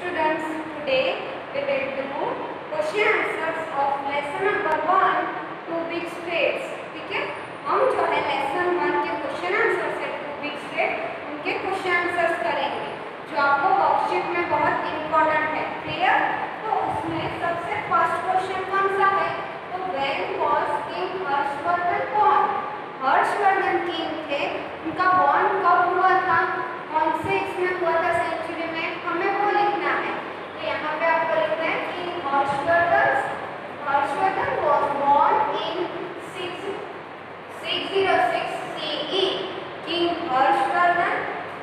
Students, today we will do question answers of lesson number 1 two big states. ठीक है, हम जो है लेसन 1 के क्वेश्चन आंसर्स है टू बिग स्टेट उनके क्वेश्चन आंसर्स करेंगे जो आपको वर्कशीट में बहुत इंपॉर्टेंट है। क्लियर? तो उसमें सबसे फर्स्ट क्वेश्चन कौन सा है? तो when was king Harshvardhan born? Harshvardhan king थे, उनका बॉर्न कब हुआ था, कौन से इसमें हुआ था सेंचुरी में, हमें वो लिखना है। तो यहाँ पे आपको लिखना है कि Harshvardhan was born in 606 CE। King Harshvardhan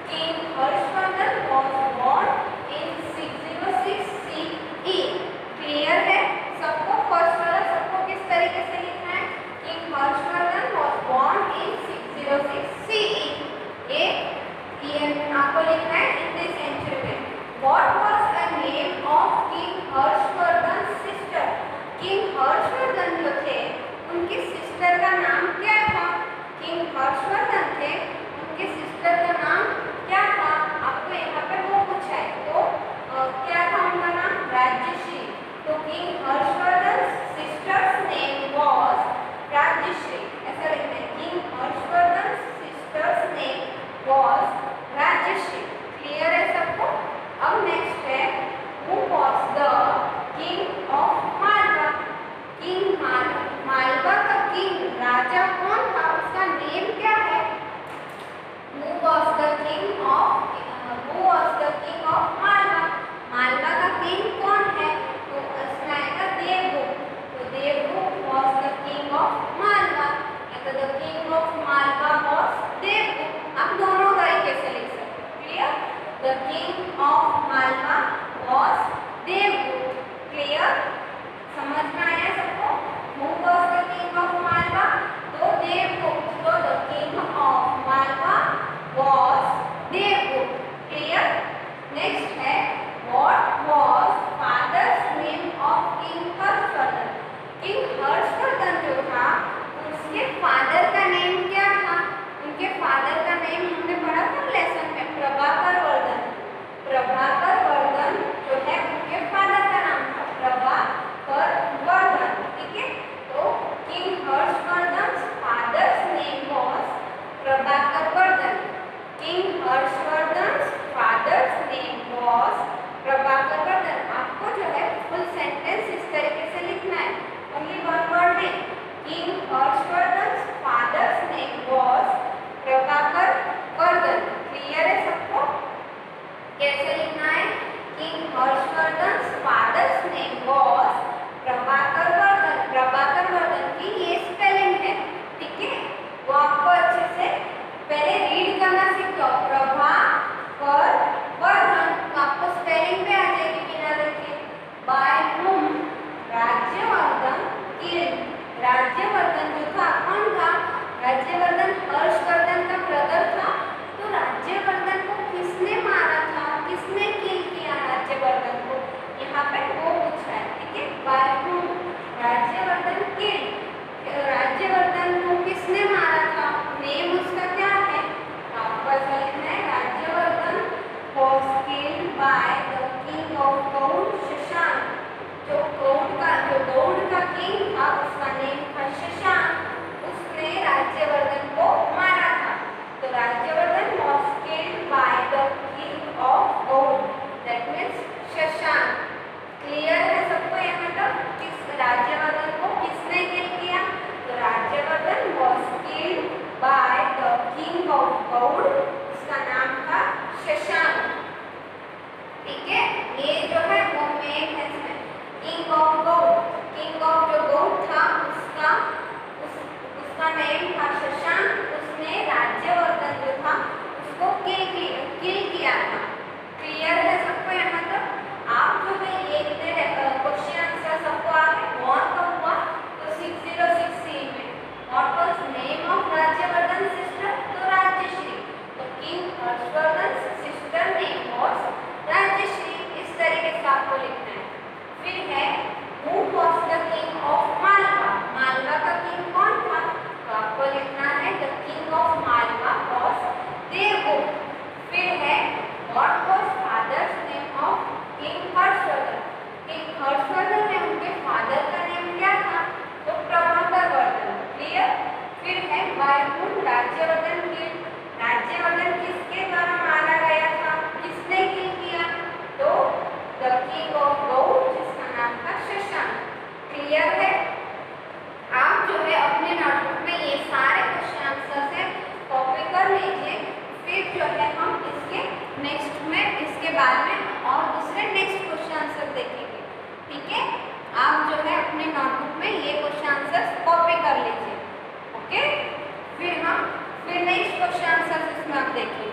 was born in 606 CE। Clear है सबको? फर्स्ट वाला सबको किस तरीके से लिखना है? King Harshvardhan was born in 606 CE। ये आपको लिखना है इन दिस सेंचुरी में। What was the name of King Harshvardhan's sister? King Harshvardhan जो थे उनकी सिस्टर का नाम क्या था? किंग हर्षवर्धन थे, उनके सिस्टर का नाम क्या था? आपको यहाँ पे वो पूछा है, तो क्या था उनका नाम? राज्यश्री। तो king Harshvardhan sister's name was Rajyashri, ऐसा लिखते हैं। King Harshvardhan sister's name was Rajyashri. Clear है सबको? अब नेक्स्ट है, who was the king of Malwa? King Malwa का किंग राजा कौन था, उसका नेम क्या है? Who was the king of Malwa? Malwa का किंग कौन है? तो इसमें आएगा देवगुप्त। तो Devgupta was the king of Malwa. तो the king of Malwa was Devagupta. आप दोनों तरीके से लिख सकते हो। Clear? The king of Malwa was Devgupta. Clear? समझ में आया सबको? Who was the king of Malwa? तो देवगुप्त। तो the king of Malwa was Devgupta. Clear? Next है, what was father's name of King Harshvardhan? King Harshvardhan जो था उसके फादर का नेम क्या था? उनके फादर का नेम हमने पढ़ा था लेसन में, प्रभाकर वर्धन। प्रभाकर वर्धन जो है उनके फादर का नाम था प्रभाकर वर्धन। ठीक है, तो king Harshvardhan father's name was Prabhakar Vardhan. King Harshvardhan father's name was Prabhakar Vardhan. आपको जो है फुल सेंटेंस इस तरीके से लिखना है, ओनली वन वर्ड में। King Harshvardhan father's name was Prabhakar Vardhan. Clear है सबको? कैसे लिखना है? King Harshvardhan father's name was Prabhakar Vardhan. Prabhakar Vardhan की ये स्पेलिंग है। ठीक है, वो आपको अच्छे से पहले रीड करना सीख जाओ। प्रभाकर वर्धन, तो आपको स्पेलिंग पे आ जाएगी बिना देखे। By whom? Rajyavardhan killed. Rajyavardhan जो था कौन था? राज्यवर्धन हर्षवर्धन का ब्रदर था। तो राज्यवर्धन को किसने मारा था, किसने किल किया राज्यवर्धन को? यहाँ पे वो पूछा है। ठीक है, by whom Rajyavardhan killed. Rajyavardhan को किसने मारा था? नेम उसका क्या है? आपको ऐसा लिखना है, Rajyavardhan was killed by the king of Gaur Shashank. जो गौड़ का किंग था उसका नेम था शशांक, उसने राज्यवर्धन को मारा था। तो Rajyavardhan was killed by the king of Gauda, that means Shashank. Clear है सबको? यहाँ तक किस राज्यवर्धन को किसने किल किया? तो Rajyavardhan was killed by the king of Gaur, उसका नाम था शशांक। ठीक है, ये जो है वो मेन है इसमें। King of Gauda, king of जो गौड़ था उसका नेम था शशांक, उसने राज्यवर्धन जो था उसको किल किया था। क्लियर है सबको यहाँ तक? आप जो है ये क्वेश्चन आंसर सबको आ गए। बॉर्न कब हुआ? तो 606 CE में। What was name of Rajyavardhan sister? तो राज्यश्री। तो बाद में और दूसरे नेक्स्ट क्वेश्चन आंसर देखेंगे। ठीक है, आप जो है अपने नोटबुक में ये क्वेश्चन आंसर कॉपी कर लीजिए। ओके, फिर नेक्स्ट क्वेश्चन आंसर इसमें आप देखेंगे।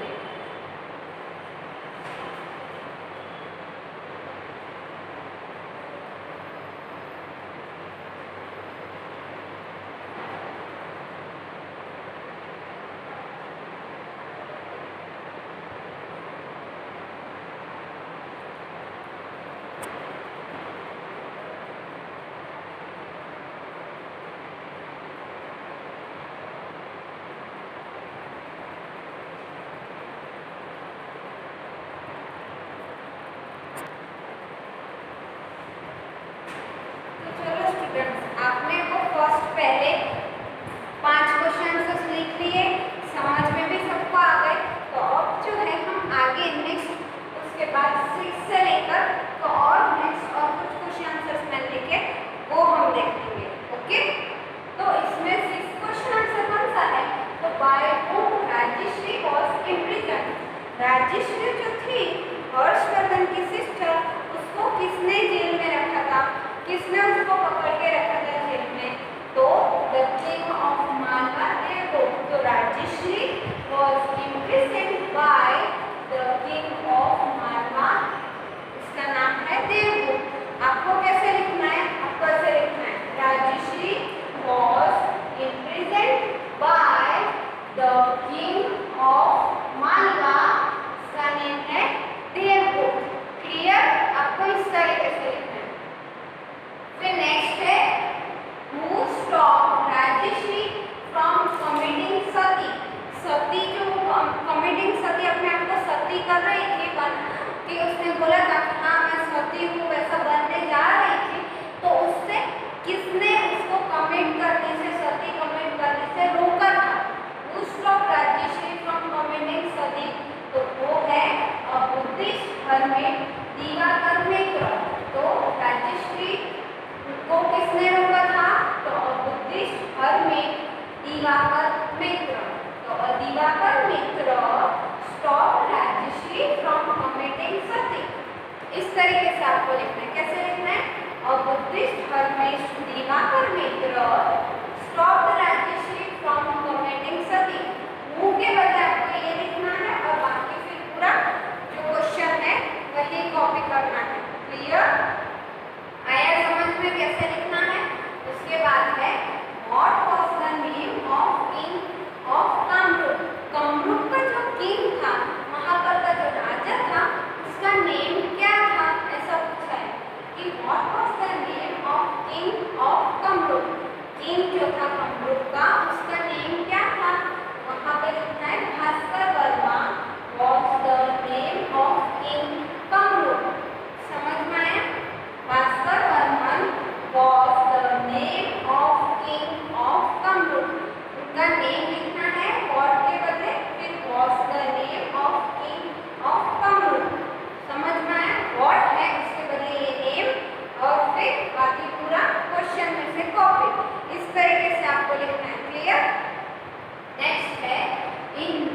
आपने वो फर्स्ट पहले 5 क्वेश्चन आंसर्स लिख लिए, समझ में भी सबको आ गए। तो अब जो है हम आगे नेक्स्ट उसके बाद 6 से लेकर तो और नेक्स्ट और कुछ क्वेश्चन आंसर्स में लेके वो हम देखेंगे। ओके, तो इसमें 6 क्वेश्चन आंसर कौन सा है? तो by whom Rajshri was imprisoned. Rajshri जो थी हर्षवर्धन की सिस्टर, उसको किसने जेल में रखा था? किसने उसको पकड़ के रखा था जेल में? तो the king of Malwa Devgupta. तो Rajshri was imprisoned by the king of Malwa, इसका नाम है देवगुप्त। आपको कैसे लिखना है? आपको ऐसे लिखना है, Rajshri was imprisoned by the king of Malwa, इसका नेम है देवगुप्त। क्लियर? आपको इस तरीके से लिखना है। फिर नेक्स्ट है who stop Rajshri from committing sati. Sati जो कमिटिंग सती, अपने आप को सती कर रही थी, कि उसने बोला था कि हाँ मैं सती हूँ, वैसा बनने जा रही थी, तो उससे किसने उसको कमिट करने से, सती कमिट करने से रोका था? Who stop Rajshri from committing sati, तो वो है a Buddhist hermit Divakar Mitra. तो राजश्री को किसने रोका था? तो बुद्धिस्ट हर्मिट दिवाकर मित्र। तो Divakar Mitra stop Rajshri from committing sati. इस तरीके से आपको लिखना है। कैसे लिखना है? A Buddhist hermit Divakar Mitra stop Rajshri from committing sati. Who के बजाय आपको ये लिखना है और बाकी फिर पूरा जो क्वेश्चन है वही कॉपी करना है। क्लियर? आया समझ में कैसे लिखना है? उसके बाद है what was the name of king of Kamrup. Kamrup का जो किंग था, वहां पर का जो राजा था, उसका नेम क्या था? ऐसा पूछा है कि what was the name of king of Kamrup. King जो था कामरूप का, उसका नेम क्या था? वहां पे लिखना है Bhaskar Varma was the name of king Kamrup. समझ में आया? Bhaskar Varman was the name of king of Kamrup. उनका नेम लिखना है what के बदले, फिर was the name of king of Kamrup. समझ में आया? what है उसके बदले ये नेम और फिर बाकी पूरा क्वेश्चन में से कॉपी। इस तरीके से आपको लिखना है। क्लियर? नेक्स्ट है in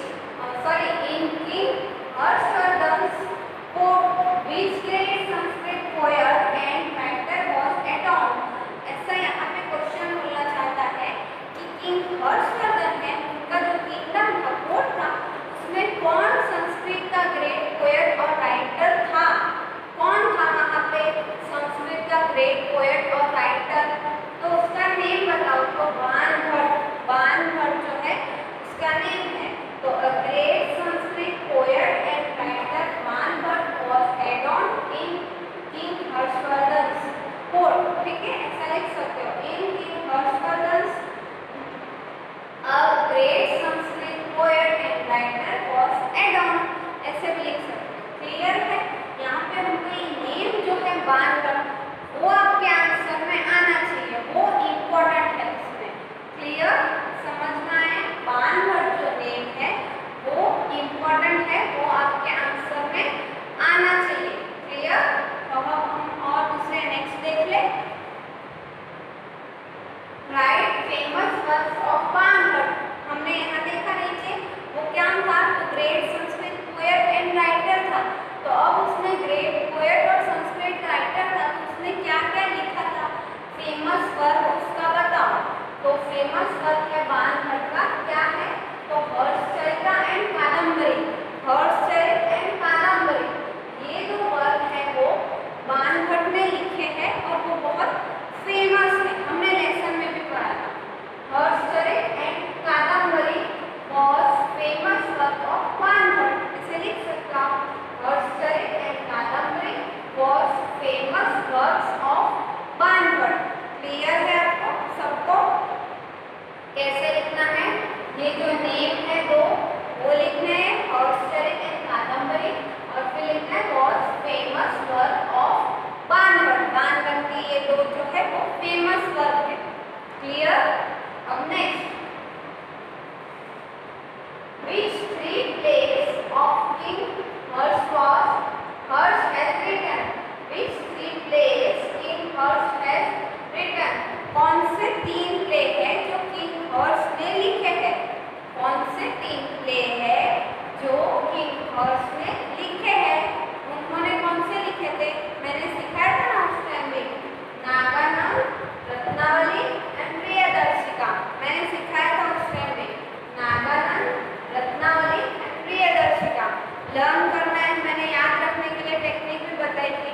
king Harshvardhan court which great Sanskrit poet and writer was adorned। ऐसा यहाँ पे क्वेश्चन बोलना चाहता है कि किंग हर्षवर्धन है, उनका जो किंगडम था, कोर्ट था, उसमें कौन संस्कृत का ग्रेट पोएट और राइटर था? कौन था वहाँ पे संस्कृत का ग्रेट पोएट और राइटर? तो उसका नेम बताओ। तो बाणभट्ट जो है उसका नेम है। तो a great Sanskrit poet and writer Banabhatta was adorned in king Harshvardhan court. ठीक है, ऐसा लिख सकते हो, in king Harshvardhan a great Sanskrit poet and writer was adorned, ऐसे भी लिख सकते हो। क्लियर है? यहाँ पे हमको ये नेम जो है बाणभट्ट, वो आपके आंसर में आना चाहिए, वो इम्पोर्टेंट है इसमें। क्लियर? समझ में आया? बाणभट्ट जो नेम है वो इम्पोर्टेंट है, वो आपके आंसर में आना चाहिए। क्लियर? तो हम और दूसरे नेक्स्ट देख ले। Write famous works of Banabhatta. हमने यहाँ देखा नीचे वो क्या था? तो great Sanskrit poet and writer था। तो क्लियर। अब next, which three plays of King Harsh has written? Which three plays King Harsh has written? कौन से तीन प्ले हैं जो किंग हर्ष ने लिखे हैं? कौन से तीन प्ले है जो किंग हर्ष ने लिखे हैं? उन्होंने कौन से लिखे थे? मैंने सिखाया था ना उस टाइम में, नागानंद, रत्नावली एंड प्रियदर्शिका। मैंने सिखाया था उस टाइम में नागानंद, रत्नावली एंड प्रियदर्शिका। लर्न करना है, मैंने याद रखने के लिए टेक्निक भी बताई थी।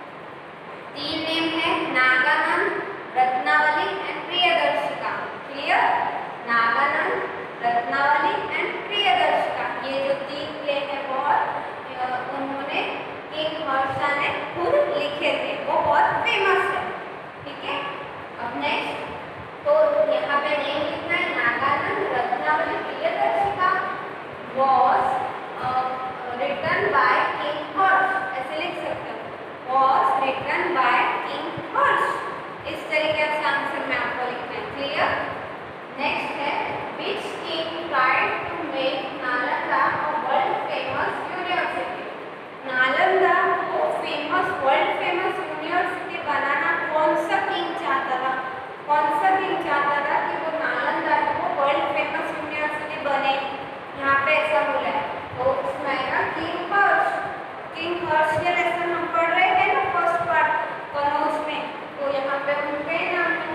तीन नेम है Nagananda, Ratnavali and Priyadarshika. Clear. Nagananda, Ratnavali and Priyadarshika, ये जो तीन प्ले है बहुत उन्होंने किंग हर्ष ने खुद लिखे थे, वो बहुत फेमस है। ठीक है। अब नेक्स्ट, तो यहाँ पे नेम लिखना है Nagananda, Ratnavali, Priyadarshika was written by King Harsh, ऐसे लिख सकते हो, was written by King Harsh। इस तरीके से आंसर में आपको लिखना है। क्लियर। नेक्स्ट है, which king tried to make Nalanda a world famous university? Nalanda को फेमस, वर्ल्ड फेमस यूनिवर्सिटी बनाना कौन सा किंग चाहता था? कौन सा किंग चाहता था कि वो नालंदा को वर्ल्ड फेमस यूनिवर्सिटी बने? यहाँ पे ऐसा बोला है, तो उसमें आएगा किंग हर्ष। किंग हर्ष के लेसन हम पढ़ रहे हैं ना फर्स्ट पार्ट कनौज में, तो यहाँ पे उनके नाम है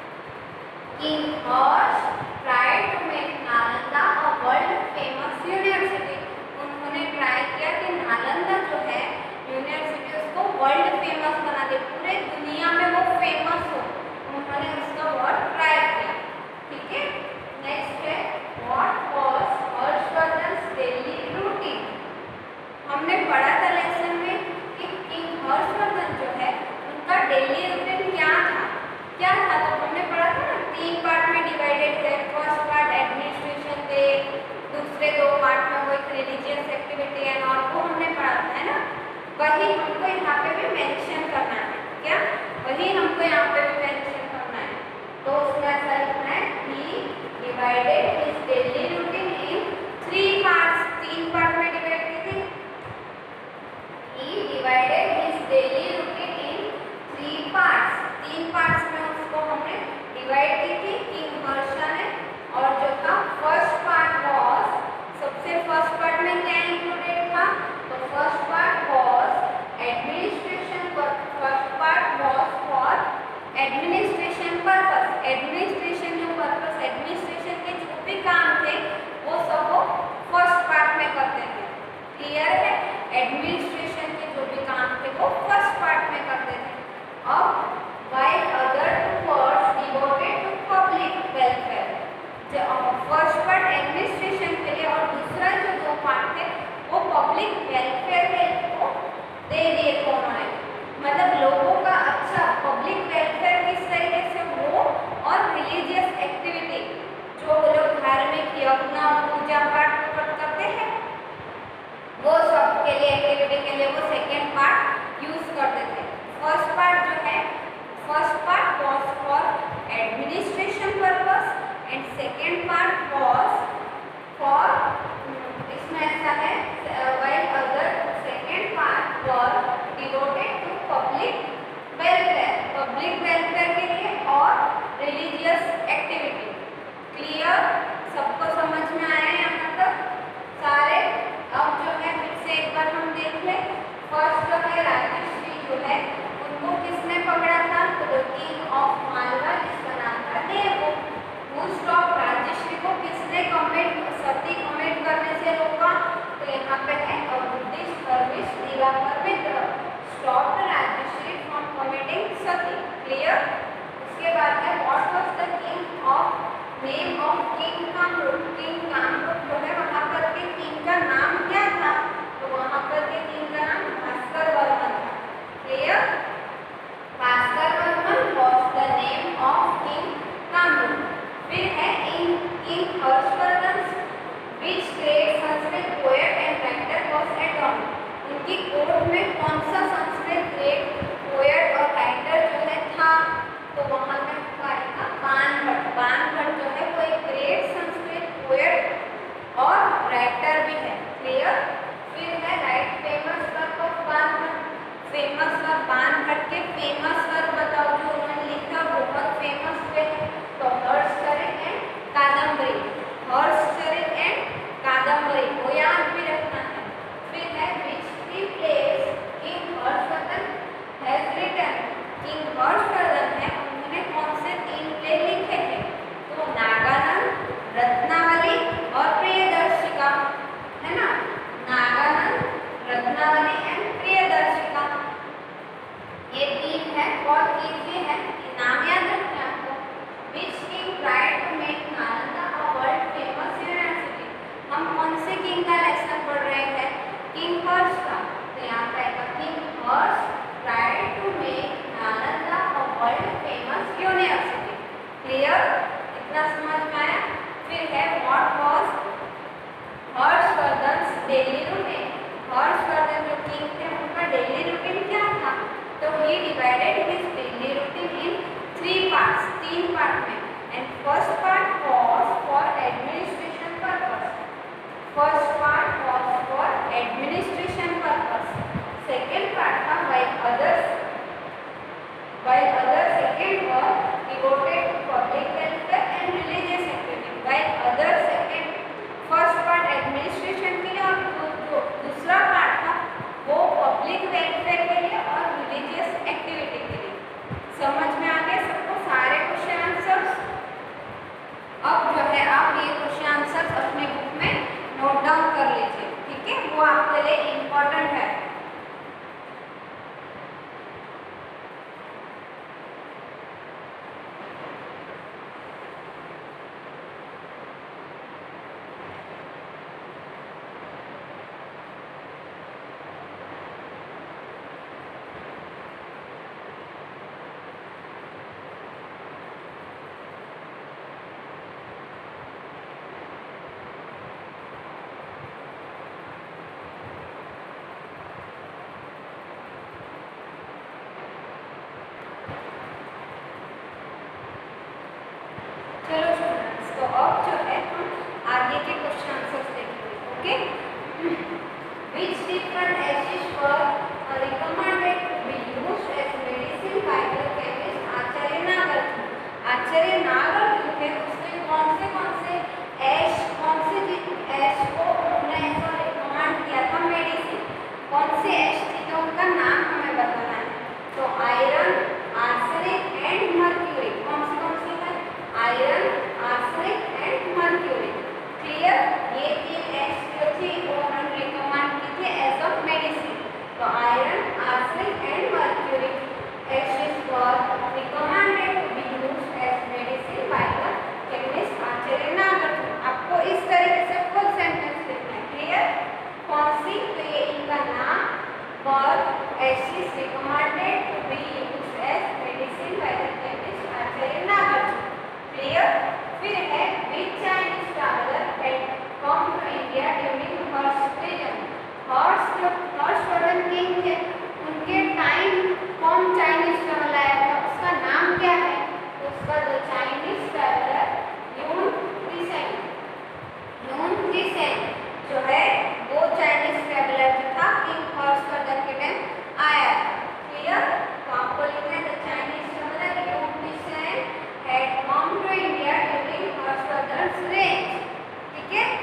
king Harsh try to make Nalanda a world famous university. उन्होंने ट्राई किया कि नालंदा जो है यूनिवर्सिटी उसको वर्ल्ड फेमस बना दे, पूरे दुनिया में वो फेमस हो, उन्होंने उसका बहुत ट्राई किया। ठीक है। नेक्स्ट है, what was Harshvardhan's daily routine? हमने पढ़ा था लेसन में कि किंग हर्षवर्धन जो है उनका डेली रूटीन क्या था? क्या था? तो हमने पढ़ा था ना, तीन पार्ट में डिवाइडेड थे। फर्स्ट पार्ट एडमिनिस्ट्रेशन थे, दूसरे दो पार्ट में वो एक रिलीजियस एक्टिविटी एंड और वो हमने पढ़ा था, है ना। वही हमको यहाँ पे भी मेंशन करना है। क्या? वही हमको यहाँ पे भी मेंशन करना है। तो उसमें ऐसा लिखना है, he divided his daily routine in 3 parts. 3 part में डिवाइड की थी। He divided his daily routine in 3 parts. 3 parts में उसको हमने डिवाइड की थी किंग हर्ष ने। और जो था फर्स्ट पार्ट वॉज, सबसे फर्स्ट पार्ट में क्या इंक्लूडेड था? तो first part was administration. First part was for administration purpose. Administration जो पर्पस, एडमिनिस्ट्रेशन के जो भी काम थे वो सब वो फर्स्ट पार्ट में करते थे। क्लियर है। एडमिनिस्ट्रेशन के जो भी काम थे वो फर्स्ट पार्ट में करते थे। अब while other 2 parts devoted to public welfare, जो फर्स्ट पार्ट एडमिनिस्ट्रेशन के लिए और दूसरा जो 2 पार्ट थे वो पब्लिक वेलफेयर के को दे दिए थे उन्होंने। मतलब लोगों का अच्छा, पब्लिक वेलफेयर किस तरीके से हो, और रिलीजियस एक्टिविटी जो वो लोग धार्मिक यज्ञ, पूजा पाठ करते हैं, वो सब के लिए एक्टिविटी के लिए वो सेकेंड पार्ट यूज करते थे। फर्स्ट पार्ट जो है, first part was for administration purpose and second part was for, इसमें ऐसा है, while other second part was devoted to public welfare, public welfare के लिए और रिलीजियस एक्टिविटी। क्लियर। सबको समझ में आया यहाँ तक सारे? अब जो है फिर से एक बार हम देख लें। फर्स्ट जो है राजश्री जो है उनको किसने पकड़ा था? तो किंग ऑफ मालवा, जिसका नाम था देवगुप्त। हु स्टॉप राजश्री को किसने कमिट, सती कमिट करने से रोका? तो यहाँ पे है a Buddhist hermit Divakar Mitra stop Rajshri from committing sati. Clear. उसके बाद है what was the king of name of king Kamrup? King Kamrup जो है वहाँ पर के किंग का नाम क्या था? तो वहाँ पर के किंग का नाम भास्कर वर्मन था। Clear. Bhaskar Varman was the name of King Kamrup। फिर है in king Harshvardhan which great Sanskrit poet and writer was adorned? उनकी कोर्ट में कौन सा संस्कृत ग्रेट पोएट और राइटर जो है था? तो वहाँ पे आएगा बाण राइटर भी है। क्लियर। फिर है write famous work of Banabhatta. Famous work Banabhatta के फेमस वर्क बताओ जो उन्होंने लिखा बहुत फेमस पे। तो हर्षचरित एंड कादम्बरी। हर्षचरित एंड कादम्बरी को याद भी रखना है। फिर है which three plays king Harshvardhan has written। King Harshvardhan है उन्होंने कौन से 3 प्ले लिखे थे? तो नागानंद, रत्नावली और प्रियदर्शिका, है ना। नागानंद, रत्नावली एंड प्रियदर्शिका, ये 3 है। और कीजिए है नाम याद रखना आपको। Which king tried to make Nalanda a world famous university। हम कौन से किंग का लेसन पढ़ रहे हैं? किंग हर्ष का। तो यहाँ पे आएगा king Harsh tried to make Nalanda a world famous university। Clear. इतना समझ में आया। फिर है what was Harshvardhan daily routine. Harshvardhan जो किंग थे उनका डेली रूटीन क्या था? तो he divided his daily routine in 3 parts, 3 part में। And first part was for administration purpose। First part was for administration purpose। Second part था while others second were devoted to public welfare and religious activity। While others second first part administration के लिए और जो दूसरा part था वो public welfare के लिए और रिलीजियस एक्टिविटी के लिए। समझ में आ गए सबको सारे क्वेश्चन आंसर्स? अब जो है आप ये क्वेश्चन आंसर्स अपने बुक में नोट डाउन कर लीजिए, ठीक है। वो आपके लिए इम्पोर्टेंट है। चलो स्टूडेंट्स, तो अब जो है हम आगे के क्वेश्चन आंसर्स देखेंगे। Okay. Which different acids were recommended to be used as medicine by the chemist Acharya Nagarjun. Acharya Nagarjun थे उसने कौन से एश को उन्होंने ऐसा रिकमेंड किया था मेडिसिन। कौन से एश थी तो उनका नाम हमें बताना है। तो आयरन, आर्सेनिक एंड मर्क्यूरी। कौन सी है? Iron, arsenic and mercury. Clear. ये 3 एश जो थी वो उन्होंने रिकमेंड की थी एज अ मेडिसिन। तो iron, arsenic and mercury ashes were recommended to be used as medicine by the chemist Acharya Nagarjun. आपको इस तरीके से फुल सेंटेंस लिखना है। क्लियर। कौन सी? तो ये इनका नाम were ashes recommended to be used as medicine by the chemist Acharya Nagarjun. Clear. फिर है which Chinese traveler had come to India during Harshvardhan. Harshvardhan king थे उनके टाइम कौन चाइनीज ट्रैवलर आया था? उसका नाम क्या है? तो उसका जो चाइनीज ट्रैवलर यून त्रिसेन जो है वो चाइनीज ट्रैवलर जो था किंग हर्षवर्धन के टाइम आया था। क्लियर। तो आपको लिखना है द चाइनीज ट्रैवलर यून त्रिसेन had come to India during हर्षवर्धन's reign। ठीक है।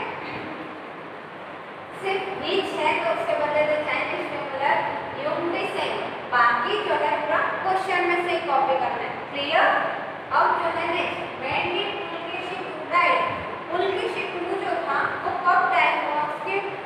सिर्फ which है तो उसके बदले द चाइनीज ट्रैवलर यून त्रिसेन। बाकी जो है पूरा क्वेश्चन में से कॉपी करना है। क्लियर। अब जो है next when did Pulakeshin died. Pulakeshin जो था वो कब डाइड हुआ? उसके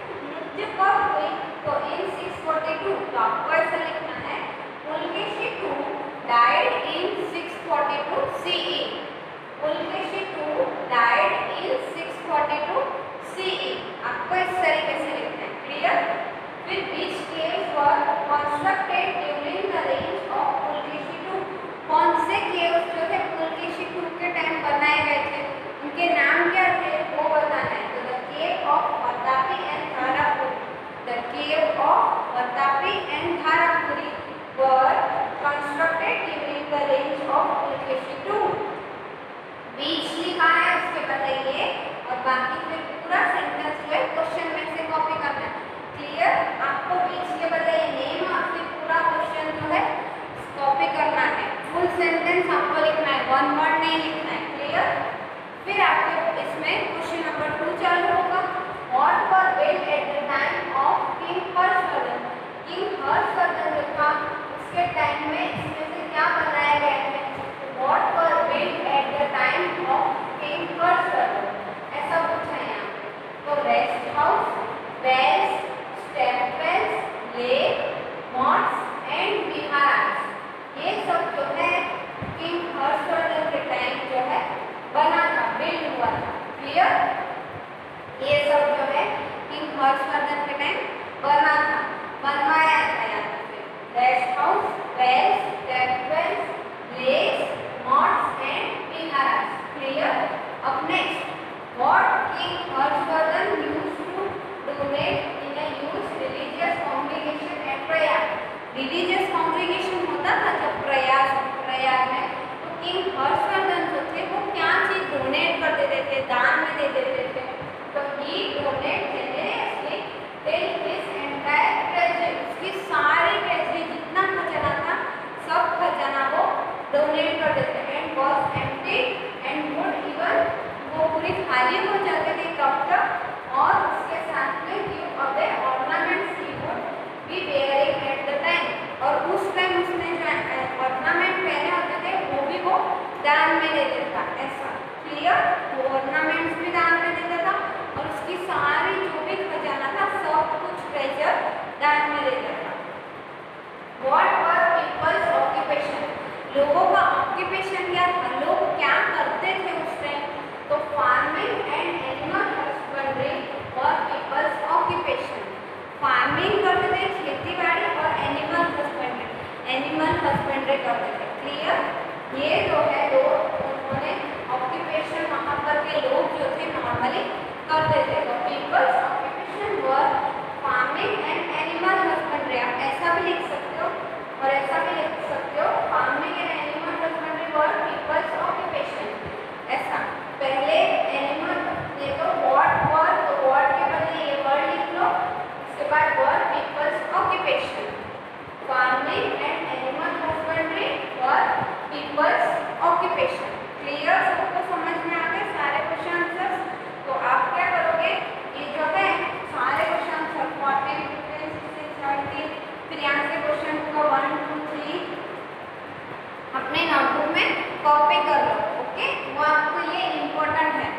हर्षवर्धन के टाइम बना था, बनवाया था यहाँ पे। Rest house, wells, temples, lakes, moats and viharas. Clear? अब next, what king Harshvardhan used to donate in a huge religious congregation at Prayag. Religious congregation होता था जब प्रयाग में, तो किंग हर्षवर्धन जो थे वो क्या चीज डोनेट कर देते थे, दान में दे देते थे। तो he donate generously till his entire treasury, उसकी सारी ट्रेजरी जितना खजाना था सब खजाना वो डोनेट कर देते थे। And was empty and would even, वो पूरी खाली हो जाती थी तब तक, और उसके साथ में give away ornaments he would be wearing at the time, और उस टाइम उसने जो ऑर्नामेंट पहने होते थे वो भी वो दान में दे देता था। ऐसा क्लियर? वो ऑर्नामेंट्स भी दान में देता था और उसकी सारी जो भी खजाना था सब कुछ ट्रेजर दान में देता था। व्हाट वर पीपल्स ऑक्यूपेशन, लोगों का ऑक्यूपेशन क्या था, लोग क्या करते थे उस टाइम? तो farming and animal husbandry were people's occupation. Farming करते थे, खेती बाड़ी, और एनिमल हस्बेंड्री करते थे। क्लियर? ये जो है दो उन्होंने ऑक्यूपेशन वहाँ पर के लोग जो थे नॉर्मली करते थे। तो people's occupation were farming and animal husbandry. आप ऐसा भी लिख सकते हो और ऐसा भी लिख सकते हो, farming and animal husbandry were people's occupation. ऐसा पहले एनिमल, ये तो व्हाट वर, तो व्हाट के बदले ये वर्ड लिख लो, उसके बाद were people's occupation. Farming and animal husbandry were people's occupation. Clear? सबको समझ में आ गए सारे क्वेश्चन आंसर्स? तो आप क्या करोगे, ये जो है सारे क्वेश्चन आंसर 14, 15, 16, 17, फिर यहाँ से क्वेश्चन का 1, 2, 3 अपने नोटबुक में कॉपी कर लो। ओके, वो आपको ये इम्पोर्टेंट है।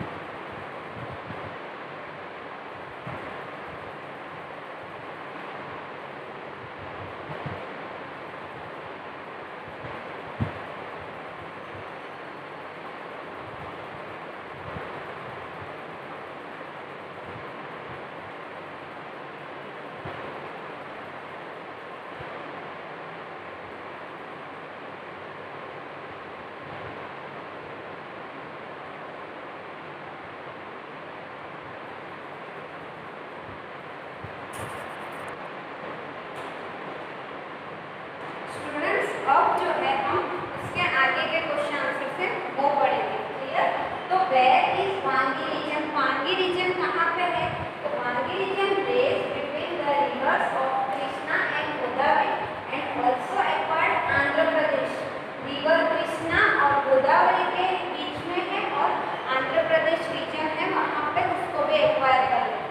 अब जो है हम उसके आगे के क्वेश्चन आंसर से वो पढ़ेंगे। क्लियर? तो where is Vangi region, Vangi region कहाँ पे है? तो Vangi region lays between the rivers of Krishna and Godavari and also acquired Andhra Pradesh. River Krishna और गोदावरी के बीच में है और आंध्र प्रदेश रीजन है, वहाँ पे उसको भी एक्वायर कर लें।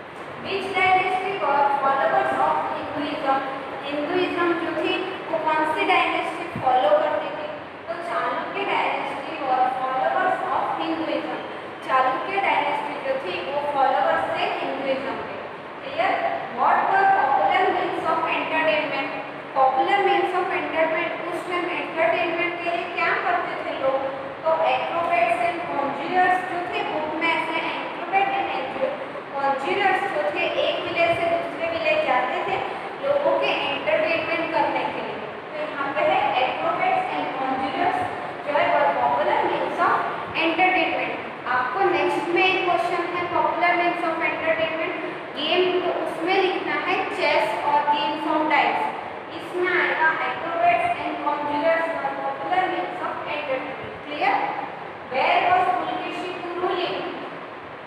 Which dynasty were followers of Hinduism, Hinduism जो थी वो कौन सी डायनेस्टी फॉलो करती थी? तो चालुक्य डायनेस्टी और followers of Hinduism. Chalukya dynasty जो थी वो फॉलोवर्स थे हिंदुइज्म के। Clear? What were popular means of entertainment, popular means of entertainment, उस टाइम एंटरटेनमेंट के लिए क्या करते थे लोग? तो एक्रोबेट्स एंड कॉन्ज्यूरर्स जो थे, बुक में ऐसे एक्रोबेट एंड कॉन्ज्यूरर्स जो थे एक विलेज से दूसरे विलेज जाते थे लोगों के एंटरटेनमेंट करने के लिए। तो यहाँ पे है एक्रोबेट्स एंड कॉन्ज्यूरर्स जो है वो पॉपुलर मीन्स ऑफ एंटरटेनमेंट। आपको नेक्स्ट में एक क्वेश्चन है popular means of entertainment game, तो उसमें लिखना है चेस और गेम्स ऑफ डाइस। इसमें आएगा acrobats and conjurers were popular means of entertainment. Clear? Where was Pulakeshin ruling,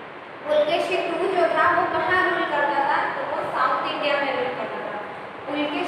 Pulakeshin जो था वो कहाँ रूल करता था? तो वो साउथ इंडिया में रूल करता था। पुलकेशिन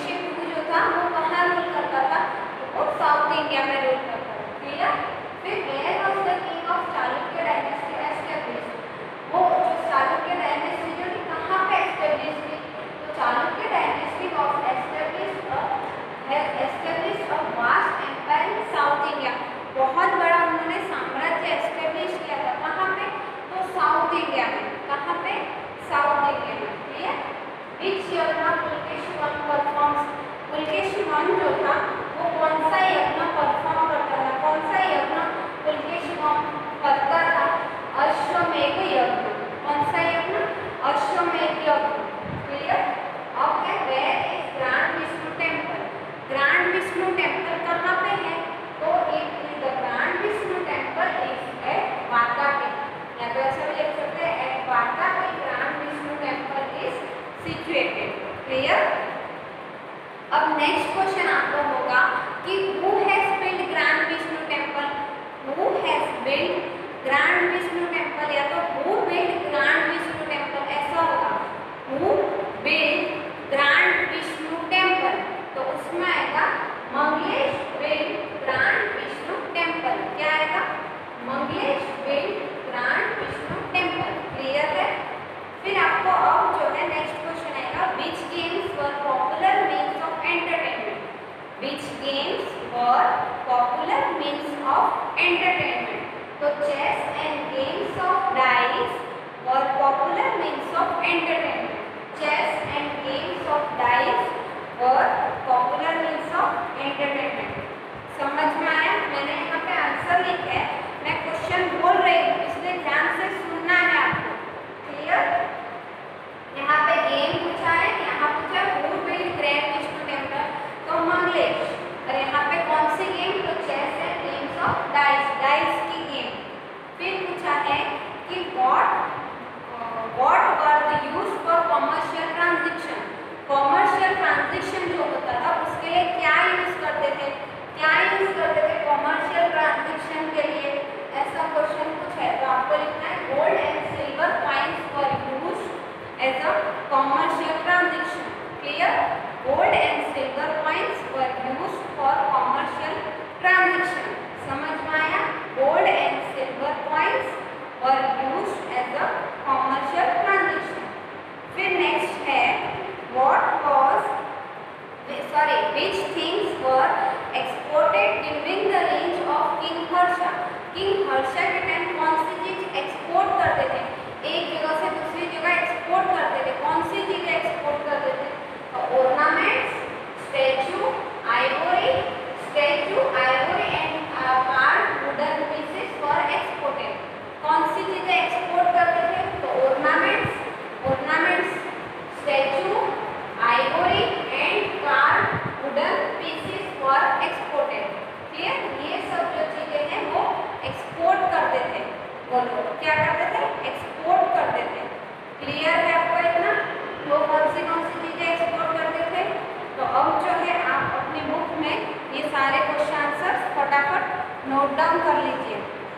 situated. Clear? अब नेक्स्ट क्वेश्चन आपको होगा कि who has built Grand Vishnu Temple? Who has built Grand Vishnu Temple या तो who built Grand Vishnu Temple ऐसा होगा. Who built Grand Vishnu Temple? तो उसमें आएगा Mangalesh built Grand Vishnu Temple. क्या आएगा? Mangalesh built Grand Vishnu Temple. Clear है? फिर आपको अब जो है नेक्स्ट क्वेश्चन आएगा which games were popular means of entertainment? Which games were popular means of entertainment? तो chess and games of dice were popular means of entertainment. Chess and games of dice were popular means of entertainment. समझ में आया? मैंने यहाँ पे answer लिखा है, मैं क्वेश्चन बोल रही हूँ इसलिए ध्यान से सुनना है आपको. क्लियर? यहाँ पे गेम पूछा है, यहाँ पूछा है who built Grand Vishnu Temple? तो मंगलेश. और यहाँ पे कौन सी गेम? तो chess and games of dice, dice की गेम. फिर पूछा है कि what were the used for commercial transaction? Commercial transaction जो होता था उसके लिए क्या यूज करते थे? क्या यूज करते थे कॉमर्शियल ट्रांजेक्शन के लिए? ऐसा क्वेश्चन कुछ है तो आपको लिखना है gold and silver coins were used as a commercial transaction. Clear? Gold and silver coins were used for commercial transaction. समझ में आया? Gold and silver coins were used as a commercial transaction. फिर next है which things were exported during the reign of King Harsha? King Harsha के time कौन सी चीज export करते थे? एक जगह से दूसरी जगह एक्सपोर्ट करते थे. कौन सी चीजें एक्सपोर्ट करते थे? Ornaments, statue, ivory and carved wooden pieces were exported. कौन सी चीजें एक्सपोर्ट करते थे? तो ornaments, statue, ivory and carved wooden pieces were exported. Clear? ये सब जो चीजें हैं वो एक्सपोर्ट करते थे. बोलो क्या करते थे? एक्सपोर्ट करते थे. क्लियर है आपको इतना? तो कौन सी चीजें एक्सपोर्ट करते थे? तो अब जो है आप अपनी बुक में ये सारे क्वेश्चन आंसर फटाफट नोट डाउन कर लीजिए.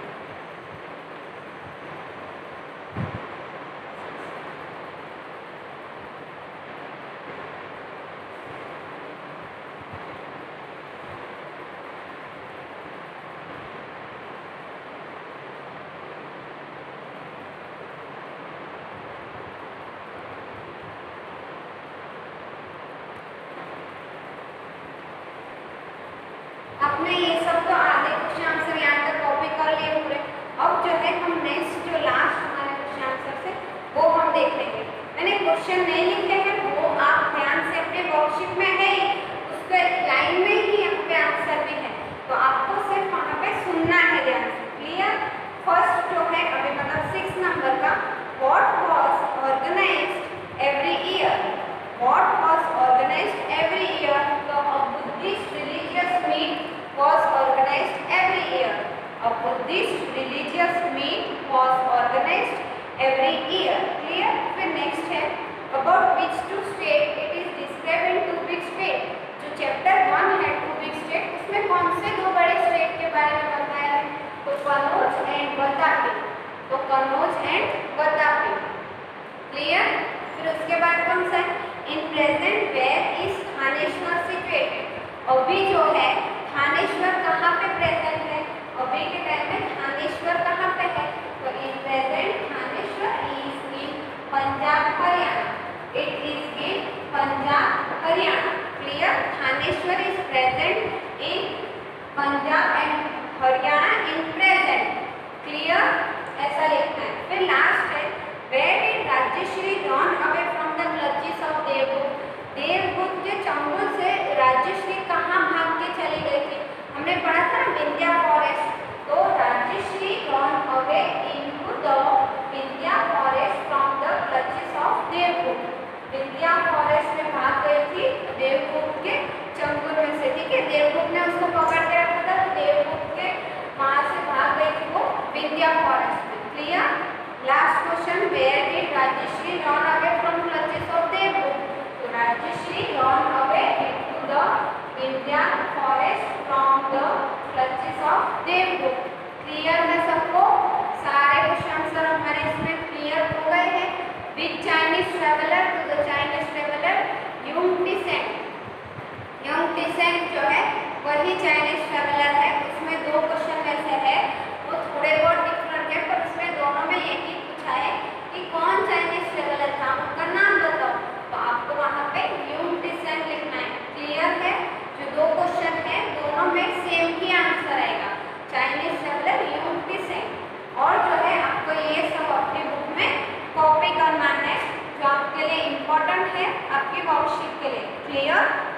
आपने ये सब तो आधे क्वेश्चन आंसर यहाँ तक कॉपी कर लिए पूरे. अब जो है हम नेक्स्ट जो लास्ट हमारे क्वेश्चन आंसर से वो हम देख लेंगे. मैंने क्वेश्चन नहीं लिखे हैं, वो आप ध्यान से अपने वर्कशीट में है उसके लाइन में ही यहाँ पे आंसर भी है, तो आपको सिर्फ वहाँ पे सुनना है ध्यान से. क्लियर? फर्स्ट जो है अभी मतलब 6 नंबर का what was organised every year? What was organised every year? तो a Buddhist religious meet was organized every year. A Buddhist religious meet was organized every year. Clear? फिर next है about which two state it is described in two big state. जो chapter 1 है two big state उसमें कौन से दो बड़े state के बारे में बताया है? तो कनौज एंड वातापी. तो कनौज एंड वातापी. क्लियर? फिर उसके बाद कौन सा है? In present where is Thaneshwar situated? अभी जो है थानेश्वर कहाँ पे प्रेजेंट है? अभी के टाइम में थानेश्वर कहाँ पे है? तो in present Thaneshwar is in Punjab Haryana. It is in Punjab Haryana. Clear? Thaneshwar is present in Punjab and Haryana in present. Clear? ऐसा लिखना है. फिर लास्ट है where did Rajyashri run away from the clutches of Devagupta? Devagupta के चंगुल से राज्यश्री कहाँ भाग के चली गई थी? हमने पढ़ा था ना विंध्या फॉरेस्ट. तो Rajyashri run away into the Vindhya forest from the clutches of Devagupta. Vindhya forest में भाग गई थी देवगुप्त के चंगुल में से. ठीक है? देवगुप्त ने उसको पकड़ के रखा था तो देवगुप्त के वहाँ से भाग गई थी वो विंध्या फॉरेस्ट में. Clear? Last question where did Rajyashri run away Chinese traveller, तो the Chinese traveller Yuan Tsang. Yuan Tsang जो है वही चाइनीज ट्रेवलर है। उसमें दो क्वेश्चन में से है, वो थोड़े बहुत डिफरेंट है, पर उसमें दोनों में यही पूछा है कि कौन चाइनीज ट्रेवलर था, उनका नाम बताओ। तो आपको वहाँ पे यूंग टिसेंट लिखना है। क्लियर है? जो दो क्वेश्चन है दोनों में सेम ही आंसर आएगा, चाइनीज ट्रेवलर यूंग टिसेंट। और जो है आपको ये सब अपनी बुक में कॉपी करना है, जो आपके लिए इम्पोर्टेंट है आपकी वर्कशीट के लिए। क्लियर?